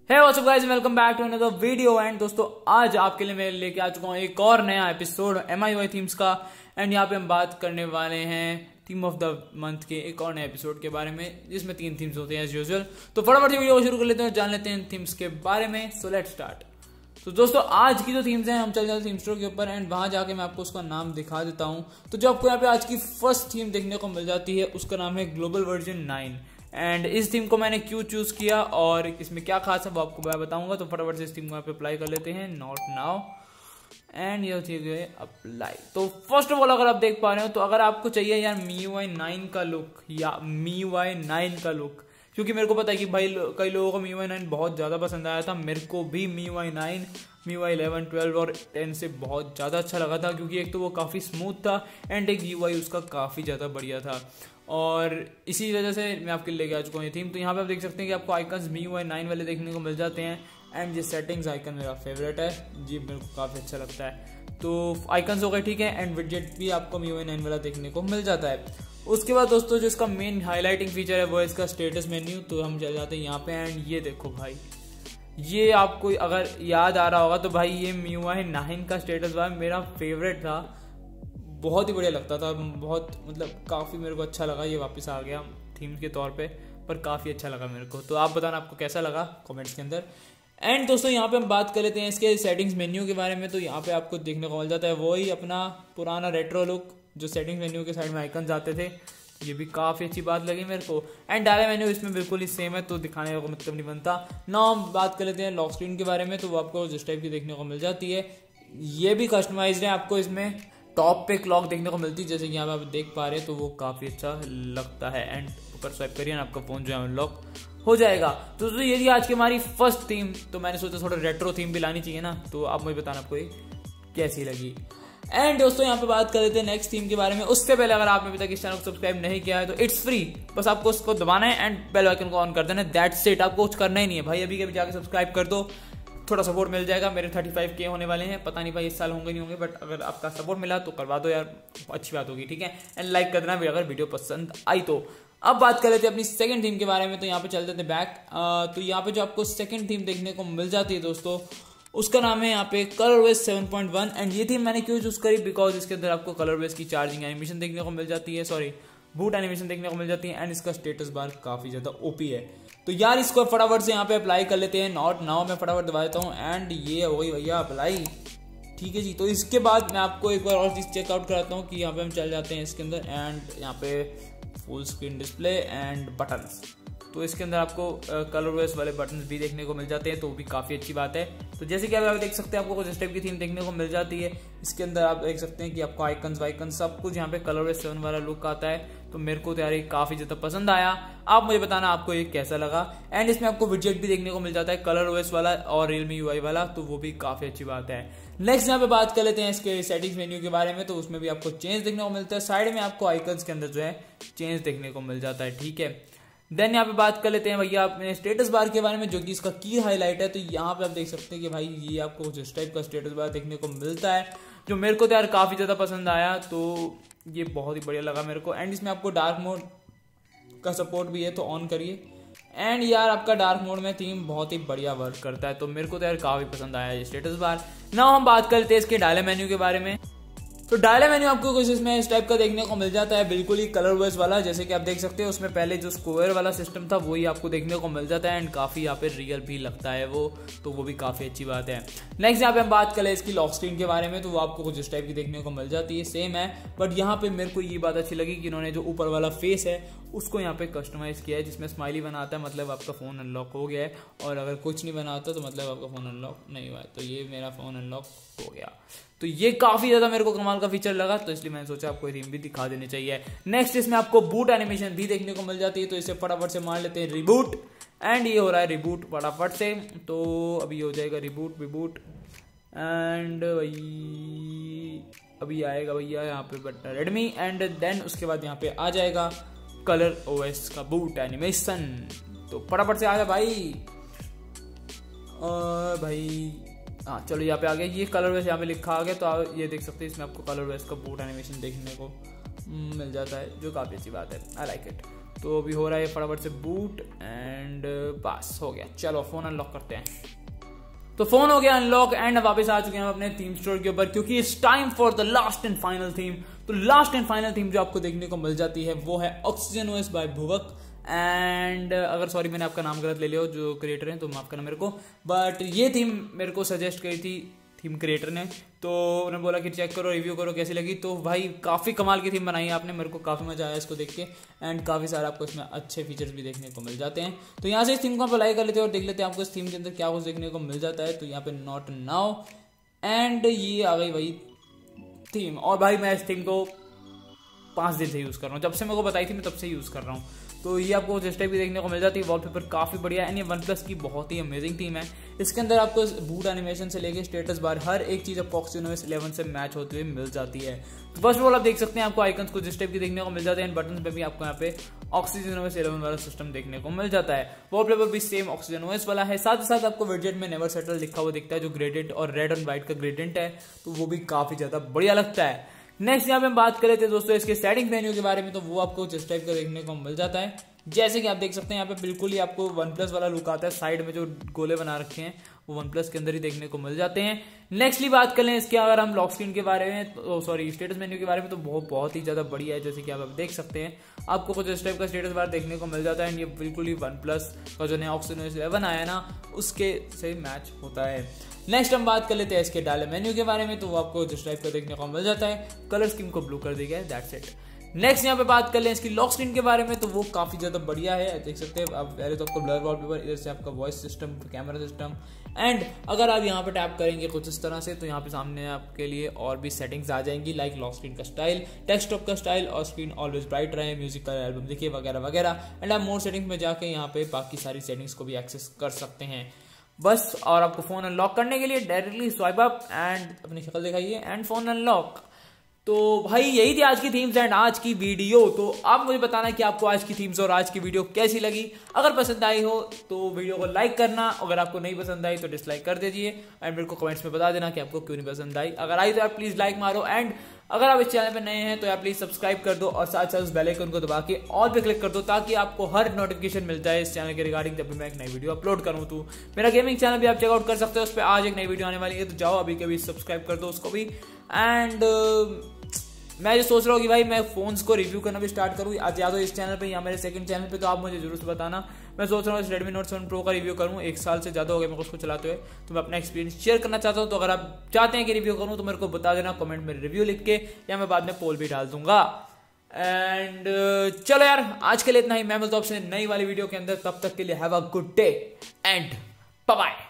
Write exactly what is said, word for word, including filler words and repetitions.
Hey what's up guys, welcome back to another video. And दोस्तों, आज आपके लिए मैं लेके आ चुका हूँ एक और नया episode M I Y themes का। एंड यहाँ पे हम बात करने वाले हैं थीम ऑफ द मंथ के एक और नए एपिसोड के बारे में, जिसमें तीन थीम्स होते हैं एज यूजुअल। तो फटाफट से वीडियो को शुरू कर लेते हैं, जान लेते हैं थीम्स के बारे में। So let's start. तो दोस्तों, आज की जो थीम्स हैं, हम चल जाते हैं थीम स्टोर के ऊपर एंड वहां जाके मैं आपको उसका नाम दिखा देता हूँ। तो जो आपको यहाँ पे आज की फर्स्ट थीम देखने को मिल जाती है, उसका नाम है ग्लोबल वर्जन नाइन। एंड इस थीम को मैंने क्यों चूज किया और इसमें क्या खास है वो आपको मैं बताऊंगा। तो फटाफट से इस थीम को यहाँ पे अप्लाई कर लेते हैं, नॉट नाउ। एंड ये ठीक है, अप्लाई। तो फर्स्ट ऑफ ऑल, अगर आप देख पा रहे हो, तो अगर आपको चाहिए यार M I U I nine का लुक या M I U I nine का लुक, क्योंकि मेरे को पता है कि भाई कई लोगों को M I U I nine बहुत ज्यादा पसंद आया था। मेरे को भी M I U I nine, M I U I eleven, twelve और टेन से बहुत ज्यादा अच्छा लगा था, क्योंकि एक तो वो काफी स्मूथ था एंड एक U I उसका काफी ज्यादा बढ़िया था। और इसी वजह से मैं आपके लिए लेके आ चुका हूँ ये थीम। तो यहाँ पे आप देख सकते हैं कि आपको icons M I U I nine वाले देखने को मिल जाते हैं। एंड ये सेटिंग्स आइकन मेरा फेवरेट है जी, मेरे को काफी अच्छा लगता है। तो आइकन्स हो गए, ठीक है। एंड विडजेट भी आपको M I U I nine वाला देखने को मिल जाता है। उसके बाद दोस्तों, जो इसका मेन हाईलाइटिंग फीचर है वो है इसका स्टेटस मेन्यू। तो हम चल जाते हैं यहाँ पे एंड ये देखो भाई, ये आपको अगर याद आ रहा होगा तो भाई ये M I U I nine का स्टेटस बार मेरा फेवरेट था, बहुत ही बढ़िया लगता था। बहुत मतलब काफ़ी मेरे को अच्छा लगा, ये वापस आ गया थीम के तौर पे, पर काफ़ी अच्छा लगा मेरे को। तो आप बताना आपको कैसा लगा कमेंट्स के अंदर। एंड दोस्तों, यहाँ पे हम बात कर लेते हैं इसके सेटिंग्स मेन्यू के बारे में। तो यहाँ पे आपको देखने को मिल जाता है वही अपना पुराना रेट्रो लुक, जो सेटिंग्स मेन्यू के साइड में आइकन आते थे। ये भी काफ़ी अच्छी बात लगी मेरे को। एंड डायरेक्ट मेन्यू इसमें बिल्कुल ही सेम है, तो दिखाने का मतलब नहीं बनता ना। हम बात कर लेते हैं लॉक स्क्रीन के बारे में। तो वो आपको जिस टाइप की देखने को मिल जाती है, ये भी कस्टमाइज्ड है। आपको इसमें टॉप पे क्लॉक देखने को मिलती है, जैसे कि यहाँ पे आप देख पा रहे हैं। तो वो काफ़ी अच्छा लगता है। एंड ऊपर स्वाइप करिए ना, आपका फ़ोन जो है अनलॉक हो जाएगा। तो दोस्तों, ये थी आज की हमारी फर्स्ट थीम। तो मैंने सोचा थोड़ा रेट्रो थीम भी लानी चाहिए ना, तो आप मुझे बताना आपको ये कैसी लगी। एंड दोस्तों, यहाँ पे बात कर लेते हैं नेक्स्ट थीम के बारे में। उससे पहले अगर आपने अभी तक इस चैनल को सब्सक्राइब नहीं किया है तो इट्स फ्री, बस आपको उसको दबाना है एंड बेल आइकन को ऑन कर देना है। दैट्स इट, आपको कुछ करना ही नहीं है भाई। अभी कभी जाके सब्सक्राइब कर दो, थोड़ा सपोर्ट मिल जाएगा। मेरे थर्टी फाइव के होने वाले हैं, पता नहीं भाई इस साल होंगे नहीं होंगे, बट अगर आपका सपोर्ट मिला तो करवा दो यार, अच्छी बात होगी, ठीक है। एंड लाइक कर देना भी अगर वीडियो पसंद आई तो। अब बात कर लेते हैं अपनी सेकंड थीम के बारे में। तो यहाँ पे चल देते हैं बैक। तो यहाँ पे जो आपको सेकंड थीम देखने को मिल जाती है दोस्तों, उसका नाम है यहाँ पे colorways seven point one. And ये थीम मैंने क्यों चूज करी, बिकॉज इसके अंदर आपको कलरवेस की चार्जिंग एनिमेशन देखने को मिल जाती है, सॉरी बूट एनिमेशन देखने को मिल जाती है। एंड इसका स्टेटस बार काफी ज्यादा ओपी है। तो यार इसको फटाफट से यहाँ पे अप्लाई कर लेते हैं, नॉट नाउ। मैं फटाफट दबा देता हूँ एंड ये हो गई भैया अप्लाई, ठीक है जी। तो इसके बाद मैं आपको एक बार और चीज चेकआउट कराता हूँ कि यहाँ पे हम चल जाते हैं इसके अंदर। एंड यहाँ पे full screen display and buttons, तो इसके अंदर आपको कलरवेस वाले बटन्स भी देखने को मिल जाते हैं, तो भी काफ़ी अच्छी बात है। तो जैसे कि आप देख सकते हैं, आपको कुछ इस टाइप की थीम देखने को मिल जाती है। इसके अंदर आप देख सकते हैं कि आपको आइकन्स वाइकन सब कुछ यहाँ पे कलरवेस सेवन वाला लुक आता है। तो मेरे को तो यार ये काफ़ी ज़्यादा पसंद आया। आप मुझे बताना आपको ये कैसा लगा। एंड इसमें आपको विडजेट भी देखने को मिल जाता है, कलरवेस वाला और Realme U I वाला, तो वो भी काफ़ी अच्छी बात है। नेक्स्ट यहाँ पे बात कर लेते हैं इसके सेटिंग्स मेन्यू के बारे में। तो उसमें भी आपको चेंज देखने को मिलता है, साइड में आपको आइकन्स के अंदर जो है चेंज देखने को मिल जाता है, ठीक है। देन यहाँ पे बात कर लेते हैं भैया अपने स्टेटस बार के बारे में, जो कि इसका की हाईलाइट है। तो यहाँ पे आप देख सकते हैं कि भाई ये आपको कुछ इस टाइप का स्टेटस बार देखने को मिलता है, जो मेरे को तो यार काफ़ी ज़्यादा पसंद आया। तो ये बहुत ही बढ़िया लगा मेरे को। एंड इसमें आपको डार्क मोड का सपोर्ट भी है, तो ऑन करिए। एंड यार आपका डार्क मोड में थीम बहुत ही बढ़िया वर्क करता है, तो मेरे को तो यार काफ़ी पसंद आया ये स्टेटस बार। नाउ हम बात करते हैं इसके डायलॉग मेन्यू के बारे में। तो डायलॉग मेन्यू आपको कुछ इसमें इस टाइप का देखने को मिल जाता है, बिल्कुल ही कलरवेस वाला। जैसे कि आप देख सकते हैं, उसमें पहले जो स्क्वायर वाला सिस्टम था वही आपको देखने को मिल जाता है। एंड काफ़ी यहाँ पे रियल भी लगता है वो, तो वो भी काफ़ी अच्छी बात है। नेक्स्ट यहाँ पे हम बात करें इसकी लॉक स्क्रीन के बारे में। तो वो आपको कुछ इस टाइप की देखने को मिल जाती है, सेम है। बट यहाँ पे मेरे को ये बात अच्छी लगी कि इन्होंने जो ऊपर वाला फेस है उसको यहाँ पे कस्टमाइज किया है, जिसमें स्माइली बनाता है, मतलब आपका फ़ोन अनलॉक हो गया है। और अगर कुछ नहीं बनाता तो मतलब आपका फ़ोन अनलॉक नहीं हुआ है। तो ये मेरा फ़ोन अनलॉक हो गया। तो ये काफ़ी ज़्यादा मेरे को कमाल का फीचर लगा, तो इसलिए मैंने सोचा आपको थीम भी दिखा देनी चाहिए। नेक्स्ट इसमें आपको बूट एनिमेशन भी देखने को मिल जाती है। तो इसे फटाफट से मार लेते हैं रिबूट। एंड ये हो रहा है रिबूट फटाफट से। तो अभी हो जाएगा रिबूट रिबूट एंड वही अभी आएगा भैया यहाँ पे बटन रेडमी। एंड देन उसके बाद यहाँ पे आ जाएगा कलर ओएस का बूट एनिमेशन। तो फटाफट से आ जाए भाई। और भाई हाँ चलो, यहाँ पे आ गया ये कलरवेस, यहाँ पे लिखा आ गया। तो आप ये देख सकते हैं, इसमें आपको कलरवेस का बूट एनिमेशन देखने को मिल जाता है, जो काफ़ी अच्छी बात है। I like it. तो अभी हो रहा है फटाफट से बूट एंड बस हो गया। चलो फोन अनलॉक करते हैं। तो फोन हो गया अनलॉक एंड वापस आ चुके हैं हम अपने थीम स्टोर के ऊपर, क्योंकि it's time for the last and final theme. तो लास्ट एंड फाइनल थीम जो आपको देखने को मिल जाती है वो है ऑक्सीजन ओएस बाय भुवक। एंड अगर सॉरी मैंने आपका नाम गलत ले लिया हो जो क्रिएटर हैं तो माफ करना मेरे को, बट ये थीम मेरे को सजेस्ट करी थी थीम क्रिएटर ने, तो उन्होंने बोला कि चेक करो रिव्यू करो कैसी लगी। तो भाई काफ़ी कमाल की थीम बनाई है आपने, मेरे को काफ़ी मजा आया इसको देख के एंड काफ़ी सारे आपको इसमें अच्छे फीचर्स भी देखने को मिल जाते हैं। तो यहाँ से इस थीम को आप अप्लाई कर लेते हैं और देख लेते हैं आपको इस थीम के अंदर क्या कुछ देखने को मिल जाता है। तो यहाँ पे नॉट नाउ एंड ये आ गई भाई थीम, और भाई मैं इस थीम को पाँच दिन से यूज़ कर रहा हूँ, जब से मेरे को बताई थी मैं तब से यूज़ कर रहा हूँ। तो ये आपको जिस टाइप भी देखने को मिल जाती है, वॉलपेपर काफ़ी बढ़िया है एंड ये वन प्लस की बहुत ही अमेजिंग थीम है। इसके अंदर आपको बूट एनिमेशन से लेके स्टेटस बार हर एक चीज़ आपको ऑक्सीजन ओएस इलेवन से मैच होते हुए मिल जाती है। तो फर्स्ट ऑफ ऑल आप देख सकते हैं आपको आइकन्स को जिस टाइप की देखने को मिल जाते हैं, बटन पे भी आपको यहाँ पे ऑक्सीजन ओएस इलेवन वाला सिस्टम देखने को मिल जाता है। वॉलपेपर भी सेम ऑक्सीजन ओएस वाला है, साथ ही साथ आपको विजेट में नेवर सेटल लिखा हुआ दिखता है जो ग्रेडेंट और रेड एंड व्हाइट का ग्रेडेंट है, तो वो भी काफ़ी ज़्यादा बढ़िया लगता है। नेक्स्ट यहाँ पे हम बात कर लेते हैं दोस्तों इसके सेटिंग मेन्यू के बारे में, तो वो आपको जिस टाइप का देखने को मिल जाता है, जैसे कि आप देख सकते हैं यहाँ पे बिल्कुल ही आपको वन प्लस वाला लुक आता है। साइड में जो गोले बना रखे हैं वो वन प्लस के अंदर ही देखने को मिल जाते हैं। नेक्स्टली बात कर लें इसके अगर हम लॉक स्क्रीन के बारे में, तो सॉरी स्टेटस मेन्यू के बारे में, तो बहुत बहुत ही ज़्यादा बढ़िया है। जैसे कि आप देख सकते हैं आपको कुछ इस टाइप का स्टेटस बार देखने को मिल जाता है एंड ये बिल्कुल ही वन प्लस का जो नया ऑक्सीजन ओएस इलेवन आया ना उसके से मैच होता है। नेक्स्ट हम बात कर लेते हैं इसके डायलॉग मेन्यू के बारे में, तो वो आपको जिस टाइप का देखने को मिल जाता है, कलर स्कीम को ब्लू कर दिया गया है, दैट्स इट। नेक्स्ट यहाँ पे बात कर लें इसकी लॉक स्क्रीन के बारे में, तो वो काफ़ी ज़्यादा बढ़िया है। देख सकते हैं आप पहले तो आपको ब्लर वॉलपेपर, इधर से आपका voice system, camera system and अगर आप यहाँ पे टैप करेंगे कुछ इस तरह से तो यहाँ पे सामने आपके लिए और भी सेटिंग्स आ जाएंगी, लाइक लॉक स्क्रीन का स्टाइल, डेस्कटॉप का स्टाइल और स्क्रीन ऑलवेज ब्राइट रहे, म्यूजिक का एल्बम देखिए वगैरह वगैरह। एंड आप मोर सेटिंग्स में जाके यहाँ पे बाकी सारी सेटिंग्स को भी एक्सेस कर सकते हैं बस। और आपको फोन अनलॉक करने के लिए डायरेक्टली स्वाइप अप एंड अपनी शक्ल दिखाइए एंड फोन अनलॉक। तो भाई यही थी आज की थीम्स एंड आज की वीडियो। तो आप मुझे बताना कि आपको आज की थीम्स और आज की वीडियो कैसी लगी। अगर पसंद आई हो तो वीडियो को लाइक करना, अगर आपको नहीं पसंद आई तो डिसलाइक कर दीजिए एंड मेरे को कमेंट्स में बता देना कि आपको क्यों नहीं पसंद आई। अगर आई तो आप प्लीज लाइक मारो एंड अगर आप इस चैनल पे नए हैं तो आप प्लीज सब्सक्राइब कर दो और साथ साथ उस बेल आइकन को दबा के ऑल पे क्लिक कर दो ताकि आपको हर नोटिफिकेशन मिल जाए इस चैनल के रिगार्डिंग जब भी मैं एक नई वीडियो अपलोड करूं। तो मेरा गेमिंग चैनल भी आप चेकआउट कर सकते हो, उस पर आज एक नई वीडियो आने वाली है, तो जाओ अभी कभी सब्सक्राइब कर दो उसको भी। एंड uh, मैं जो सोच रहा हूँ कि भाई मैं फोन्स को रिव्यू करना भी स्टार्ट करूँ या तो इस चैनल पे या मेरे सेकंड चैनल पे, तो आप मुझे जरूर से बताना। मैं सोच रहा हूँ इस रेडमी नोट सेवन प्रो का रिव्यू करूँ, एक साल से ज़्यादा हो गया मेरे को उसको चलाते हुए, तो मैं अपना एक्सपीरियंस शेयर करना चाहता हूँ। तो अगर आप चाहते हैं कि रिव्यू करूँ तो मेरे को बता देना कमेंट में रिव्यू लिख के, या मैं बाद में पोल भी डाल दूंगा। एंड uh, चलो यार आज के लिए इतना ही, मैं मिलता हूँ आपसे नई वाली वीडियो के अंदर, तब तक के लिए have a good day and bye bye.